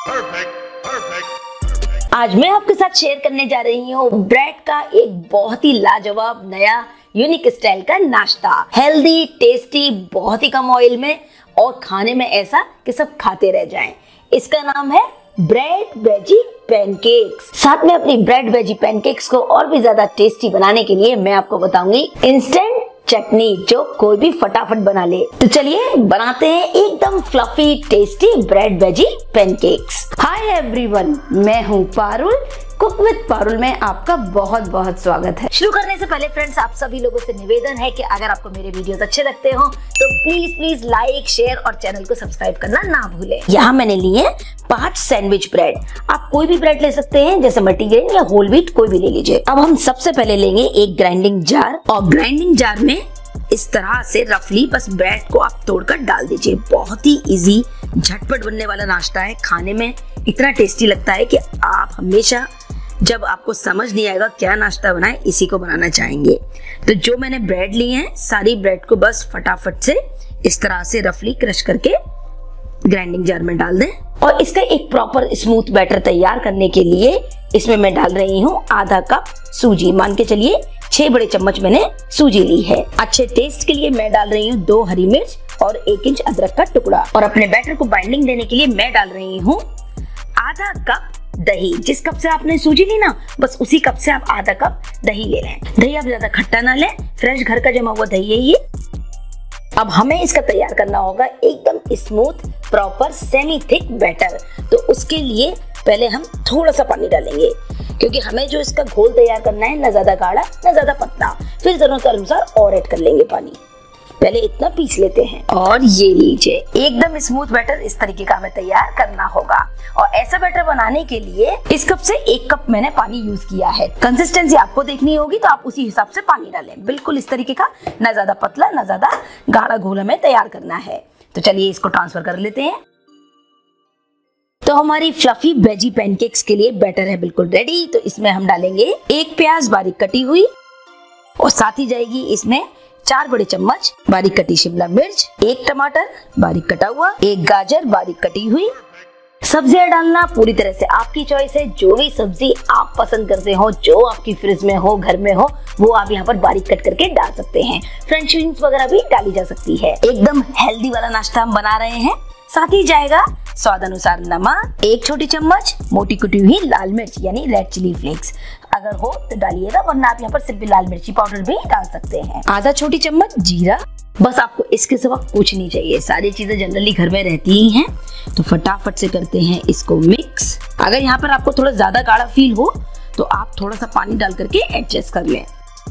आज मैं आपके साथ शेयर करने जा रही हूँ ब्रेड का एक बहुत ही लाजवाब नया यूनिक स्टाइल का नाश्ता। हेल्दी, टेस्टी, बहुत ही कम ऑयल में और खाने में ऐसा कि सब खाते रह जाएं। इसका नाम है ब्रेड वेजी पैनकेक्स। साथ में अपनी ब्रेड वेजी पैनकेक्स को और भी ज्यादा टेस्टी बनाने के लिए मैं आपको बताऊंगी इंस्टेंट चटनी जो कोई भी फटाफट बना ले। तो चलिए बनाते हैं एकदम fluffy tasty bread veggie pancakes. Hi everyone, मैं हूँ पारुल। कुक विद पारुल में आपका बहुत बहुत स्वागत है। शुरू करने से पहले फ्रेंड्स, आप सभी लोगों से निवेदन है कि अगर आपको मेरे वीडियोस अच्छे लगते हो तो प्लीज लाइक, शेयर और चैनल को सब्सक्राइब करना ना भूलें। यहाँ मैंने लिए 5 सैंडविच ब्रेड। आप कोई भी ब्रेड ले सकते हैं, जैसे मल्टीग्रेन या होल व्हीट, कोई भी ले लीजिए। अब हम सबसे पहले लेंगे एक ग्राइंडिंग जार और ग्राइंडिंग जार में इस तरह से रफली बस ब्रेड को आप तोड़कर डाल दीजिए। बहुत ही इजी, झटपट बनने वाला नाश्ता है। खाने में इतना टेस्टी लगता है कि आप हमेशा जब आपको समझ नहीं आएगा क्या नाश्ता बनाए, इसी को बनाना चाहेंगे। तो जो मैंने ब्रेड लिए हैं, सारी ब्रेड को बस फटाफट से इस तरह से रफली क्रश करके ग्राइंडिंग जार में डाल दें। और इसका एक प्रॉपर स्मूथ बैटर तैयार करने के लिए इसमें मैं डाल रही हूँ आधा कप सूजी। मान के चलिए 6 बड़े चम्मच मैंने सूजी ली है। अच्छे टेस्ट के लिए मैं डाल रही हूँ 2 हरी मिर्च और 1 इंच अदरक का टुकड़ा। और अपने बैटर को बाइंडिंग देने के लिए मैं डाल रही हूँ आधा कप दही। जिस कप से आपने सूजी ली ना, बस उसी कप से आप आधा कप दही ले लें। दही आप ज्यादा खट्टा ना लें, फ्रेश घर का जमा हुआ दही है ये। अब हमें इसका तैयार करना होगा एकदम smooth, proper semi thick batter. तो उसके लिए पहले हम थोड़ा सा पानी डालेंगे, क्योंकि हमें जो इसका घोल तैयार करना है, ना ज्यादा गाढ़ा ना ज्यादा पतला। फिर जरूरत अनुसार और ऐड कर लेंगे पानी। पहले इतना पीस लेते हैं। और ये लीजिए, एकदम स्मूथ बैटर इस तरीके का हमें तैयार करना होगा। और ऐसा बैटर बनाने के लिए इस कप से 1 कप मैंने पानी यूज किया है। कंसिस्टेंसी आपको देखनी होगी तो आप उसी हिसाब से पानी डालें। बिल्कुल इस तरीके का, ना ज्यादा पतला ना ज्यादा गाढ़ा घोल हमें तैयार करना है। तो चलिए इसको ट्रांसफर कर लेते हैं। तो हमारी फ्लफी वेजी पैनकेक्स के लिए बैटर है बिल्कुल रेडी। तो इसमें हम डालेंगे 1 प्याज बारीक कटी हुई, और साथ ही जाएगी इसमें 4 बड़े चम्मच बारीक कटी शिमला मिर्च, 1 टमाटर बारीक कटा हुआ, 1 गाजर बारीक कटी हुई। सब्जियां डालना पूरी तरह से आपकी चॉइस है। जो भी सब्जी आप पसंद करते हो, जो आपकी फ्रिज में हो, घर में हो, वो आप यहाँ पर बारीक कट करके डाल सकते हैं। फ्रेंच बीन्स वगैरह भी डाली जा सकती है। एकदम हेल्दी वाला नाश्ता हम बना रहे हैं। साथ ही जाएगा स्वाद अनुसार नमक, 1 छोटी चम्मच मोटी कुटी हुई लाल मिर्च यानी रेड चिली फ्लेक्स, अगर हो तो डालिएगा, वरना आप यहाँ पर सिर्फ लाल मिर्ची पाउडर भी डाल सकते हैं। आधा छोटी चम्मच जीरा। बस आपको इसके सिवा कुछ नहीं चाहिए। सारी चीजें जनरली घर में रहती ही हैं। तो फटाफट से करते हैं इसको मिक्स। अगर यहाँ पर आपको थोड़ा ज्यादा गाढ़ा फील हो तो आप थोड़ा सा पानी डाल करके एडजस्ट कर लें।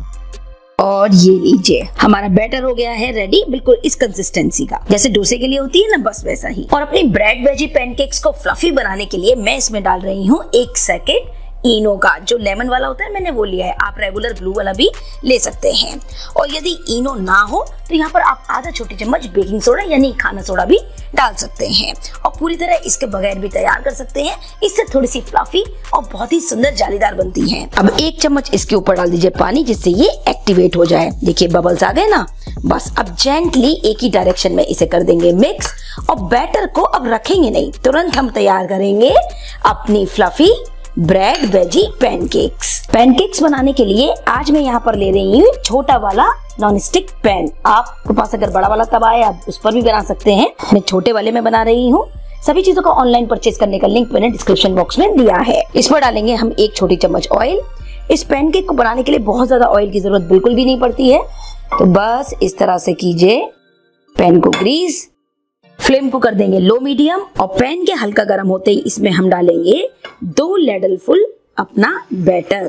और ये लीजिए, हमारा बैटर हो गया है रेडी, बिल्कुल इस कंसिस्टेंसी का, जैसे डोसे के लिए होती है ना, बस वैसा ही। और अपनी ब्रेड वेजी पैनकेक्स को फ्लफी बनाने के लिए मैं इसमें डाल रही हूँ 1 सेकेंड इनो का। जो लेमन वाला होता है मैंने वो लिया है, आप रेगुलर ब्लू वाला भी ले सकते हैं। और यदि इनो ना हो तो यहाँ पर आप आधा छोटी चम्मच बेकिंग सोडा यानी खाना सोडा भी डाल सकते हैं। और पूरी तरह इसके बगैर भी तैयार कर सकते हैं। इससे थोड़ी सी फ्लफी और बहुत ही सुंदर जालीदार बनती है। अब 1 चम्मच इसके ऊपर डाल दीजिए पानी, जिससे ये एक्टिवेट हो जाए। देखिए बबल्स आ गए ना। बस अब जेंटली एक ही डायरेक्शन में इसे कर देंगे मिक्स। और बैटर को अब रखेंगे नहीं, तुरंत हम तैयार करेंगे अपनी फ्लफी ब्रेड वेजी पैनकेक्स बनाने के लिए आज मैं यहाँ पर ले रही हूँ छोटा वाला नॉन स्टिक पैन। आपके पास अगर बड़ा वाला तवा है, आप उस पर भी बना सकते हैं। मैं छोटे वाले में बना रही हूँ। सभी चीजों को ऑनलाइन परचेज करने का लिंक मैंने डिस्क्रिप्शन बॉक्स में दिया है। इस पर डालेंगे हम 1 छोटी चम्मच ऑयल। इस पैनकेक को बनाने के लिए बहुत ज्यादा ऑयल की जरूरत बिल्कुल भी नहीं पड़ती है। तो बस इस तरह से कीजिए, पैन को ग्रीस। फ्लेम को कर देंगे लो मीडियम। और पैन के हल्का गर्म होते ही इसमें हम डालेंगे 2 लैडल फुल अपना बैटर।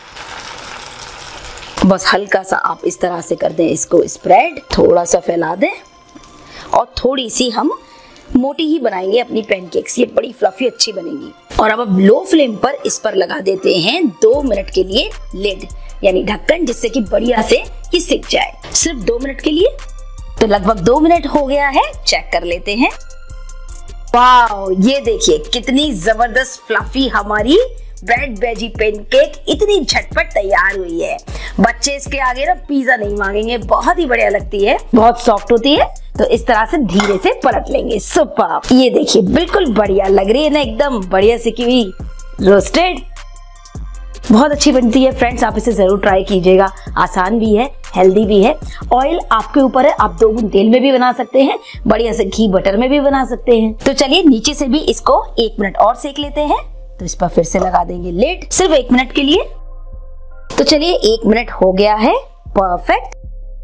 बस हल्का सा आप इस तरह से कर दें इसको स्प्रेड, थोड़ा सा फैला दें। और थोड़ी सी हम मोटी ही बनाएंगे अपनी पैनकेक्स, ये बड़ी फ्लफी अच्छी बनेगी। और अब लो फ्लेम पर इस पर लगा देते हैं 2 मिनट के लिए लिड यानी ढक्कन, जिससे कि बढ़िया से ये सिक जाए। सिर्फ 2 मिनट के लिए। तो लगभग 2 मिनट हो गया है, चेक कर लेते हैं। वाओ, ये देखिए कितनी जबरदस्त फ्लफी हमारी ब्रेड वेजी पैनकेक इतनी झटपट तैयार हुई है। बच्चे इसके आगे ना पिज्जा नहीं मांगेंगे, बहुत ही बढ़िया लगती है, बहुत सॉफ्ट होती है। तो इस तरह से धीरे से पलट लेंगे। सुपर, ये देखिए बिल्कुल बढ़िया लग रही है ना, एकदम बढ़िया सिकी हुई रोस्टेड। बहुत अच्छी बनती है फ्रेंड्स, आप इसे जरूर ट्राई कीजिएगा। आसान भी है, हेल्दी भी है। ऑयल आपके ऊपर है, आप 2 बूंद तेल में भी बना सकते हैं, बढ़िया से घी बटर में भी बना सकते हैं। तो चलिए नीचे से भी इसको 1 मिनट और सेक लेते हैं। तो इस पर फिर से लगा देंगे लिड, सिर्फ 1 मिनट के लिए। तो चलिए 1 मिनट हो गया है, परफेक्ट।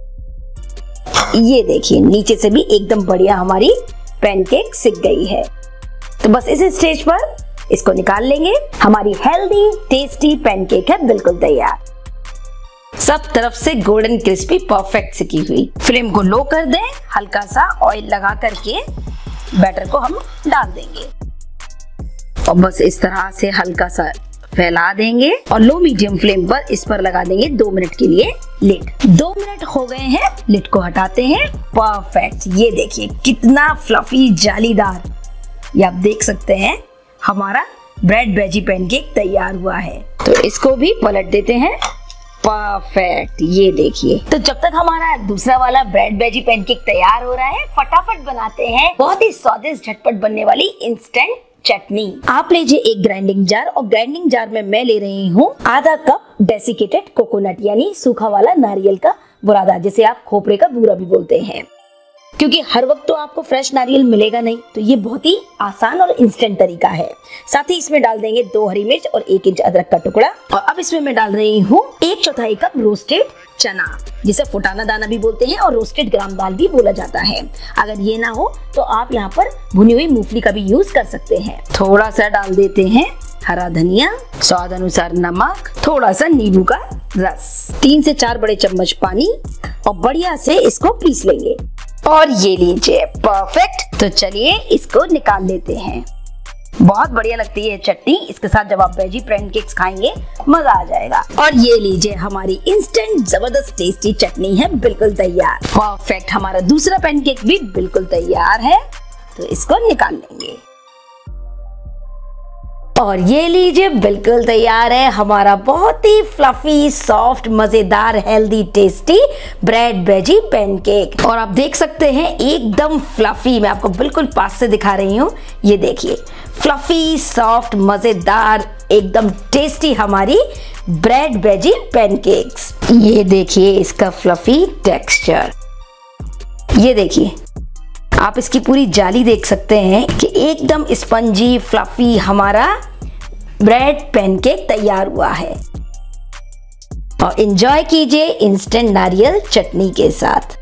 ये देखिए नीचे से भी एकदम बढ़िया हमारी पैनकेक सिक गई है। तो बस इस स्टेज पर इसको निकाल लेंगे। हमारी हेल्दी टेस्टी पैनकेक है बिल्कुल तैयार, सब तरफ से गोल्डन क्रिस्पी परफेक्ट सिकी हुई। फ्लेम को लो कर दें, हल्का सा ऑयल लगा करके बैटर को हम डाल देंगे और बस इस तरह से हल्का सा फैला देंगे और लो मीडियम फ्लेम पर इस पर लगा देंगे 2 मिनट के लिए लिड। 2 मिनट हो गए हैं, लिड को हटाते हैं। परफेक्ट, ये देखिए कितना फ्लफी जालीदार, ये आप देख सकते हैं हमारा ब्रेड वेजी पैनकेक तैयार हुआ है। तो इसको भी पलट देते हैं। परफेक्ट, ये देखिए। तो जब तक हमारा दूसरा वाला ब्रेड वेजी पैनकेक तैयार हो रहा है, फटाफट बनाते हैं बहुत ही स्वादिष्ट झटपट बनने वाली इंस्टेंट चटनी। आप लीजिए एक ग्राइंडिंग जार और ग्राइंडिंग जार में मैं ले रही हूँ आधा कप डेसिकेटेड कोकोनट, यानी सूखा वाला नारियल का बुरादा, जिसे आप खोपरे का बूरा भी बोलते हैं। क्योंकि हर वक्त तो आपको फ्रेश नारियल मिलेगा नहीं, तो ये बहुत ही आसान और इंस्टेंट तरीका है। साथ ही इसमें डाल देंगे 2 हरी मिर्च और 1 इंच अदरक का टुकड़ा। और अब इसमें मैं डाल रही हूँ 1/4 कप रोस्टेड चना, जिसे फुटाना दाना भी बोलते हैं और रोस्टेड ग्राम दाल भी बोला जाता है। अगर ये ना हो तो आप यहाँ पर भुनी हुई मूंगफली का भी यूज कर सकते हैं। थोड़ा सा डाल देते हैं हरा धनिया, स्वाद अनुसार नमक, थोड़ा सा नींबू का रस, 3 से 4 बड़े चम्मच पानी और बढ़िया से इसको पीस लेंगे। और ये लीजिए परफेक्ट। तो चलिए इसको निकाल लेते हैं। बहुत बढ़िया लगती है चटनी, इसके साथ जब आप वेजी पैनकेक्स खाएंगे मजा आ जाएगा। और ये लीजिए हमारी इंस्टेंट जबरदस्त टेस्टी चटनी है बिल्कुल तैयार। परफेक्ट, हमारा दूसरा पैनकेक भी बिल्कुल तैयार है। तो इसको निकाल लेंगे और ये लीजिए बिल्कुल तैयार है हमारा बहुत ही फ्लफी सॉफ्ट मजेदार healthy tasty bread veggie pancake. और आप देख सकते हैं एकदम फ्लफी, मैं आपको बिल्कुल पास से दिखा रही हूँ। ये देखिए फ्लफी सॉफ्ट मजेदार एकदम टेस्टी हमारी ब्रेड वेजी पैनकेक्स। ये देखिए इसका फ्लफी टेक्सचर, ये देखिए आप इसकी पूरी जाली देख सकते हैं कि एकदम स्पंजी फ्लफी हमारा ब्रेड पैनकेक तैयार हुआ है। और एंजॉय कीजिए इंस्टेंट नारियल चटनी के साथ।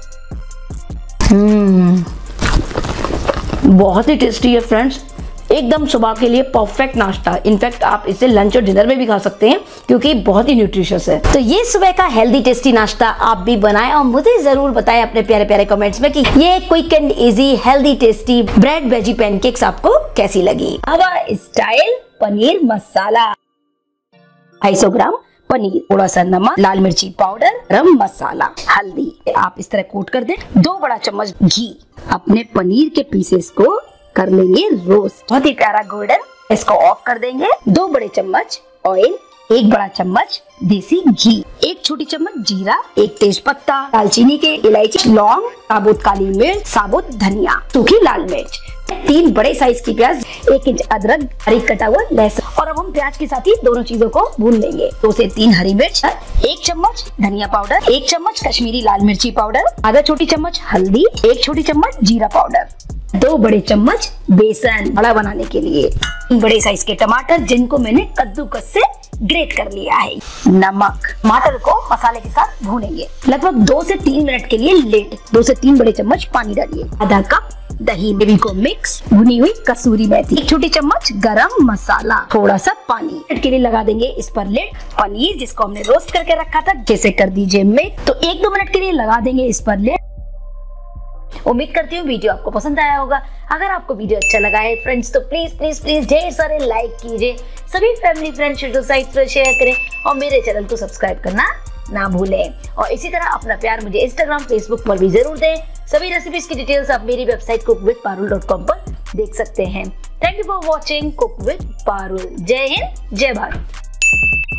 बहुत ही टेस्टी है फ्रेंड्स, एकदम सुबह के लिए परफेक्ट नाश्ता। इनफैक्ट आप इसे लंच और डिनर में भी खा सकते हैं क्योंकि बहुत ही न्यूट्रिशियस है। तो ये सुबह का हेल्दी टेस्टी नाश्ता आप भी बनाएं और मुझे जरूर बताएं अपने प्यारे प्यारे कमेंट्स में कि ये quick and easy healthy tasty bread veggie pancakes आपको कैसी लगी। हवा स्टाइल पनीर मसाला, 250 ग्राम पनीर, थोड़ा सा नमक, लाल मिर्ची पाउडर, गरम मसाला, हल्दी। आप इस तरह कोट कर दें। 2 बड़ा चम्मच घी। अपने पनीर के पीसेस को कर लेंगे रोस्ट, बहुत ही प्यारा गोल्डन। इसको ऑफ कर देंगे। 2 बड़े चम्मच ऑयल, 1 बड़ा चम्मच देसी घी, 1 छोटी चम्मच जीरा, 1 तेज पत्ता, दालचीनी के इलायची, लौंग, साबुत काली मिर्च, साबुत धनिया, सूखी लाल मिर्च, 3 बड़े साइज की प्याज, 1 इंच अदरक, बारीक कटा हुआ लहसुन। और अब हम प्याज के साथ ही दोनों चीजों को भून लेंगे। 2 से 3 हरी मिर्च, 1 चम्मच धनिया पाउडर, 1 चम्मच कश्मीरी लाल मिर्ची पाउडर, आधा छोटी चम्मच हल्दी, 1 छोटी चम्मच जीरा पाउडर, 2 बड़े चम्मच बेसन बड़ा बनाने के लिए, 3 बड़े साइज के टमाटर जिनको मैंने कद्दूकस से ग्रेट कर लिया है, नमक। टमाटर को मसाले के साथ भूनेंगे लगभग 2 से 3 मिनट के लिए। लिड, 2 से 3 बड़े चम्मच पानी डालिए, आधा कप दही, ग्रेवी को मिक्स, भुनी हुई कसूरी मेथी, 1 छोटी चम्मच गरम मसाला, थोड़ा सा पानी के लिए लगा देंगे इस पर लिड। पनीर जिसको हमने रोस्ट करके रखा था जैसे कर दीजिए मिक्स। तो 1-2 मिनट के लिए लगा देंगे इस पर लिड। उम्मीद करती हूँ वीडियो आपको पसंद आया होगा। अगर आपको वीडियो अच्छा लगा है फ्रेंड्स तो प्लीज प्लीज प्लीज ढेर सारे लाइक कीजिए, सभी फैमिली फ्रेंड्स सोसाइट पर शेयर करें और मेरे चैनल को सब्सक्राइब करना ना भूलें। और इसी तरह अपना प्यार मुझे इंस्टाग्राम फेसबुक पर भी जरूर दें। सभी रेसिपीज की डिटेल्स आप मेरी वेबसाइट cookWithParul.com पर देख सकते हैं। Thank you for watching cook with Parul. जय हिंद, जय भारत।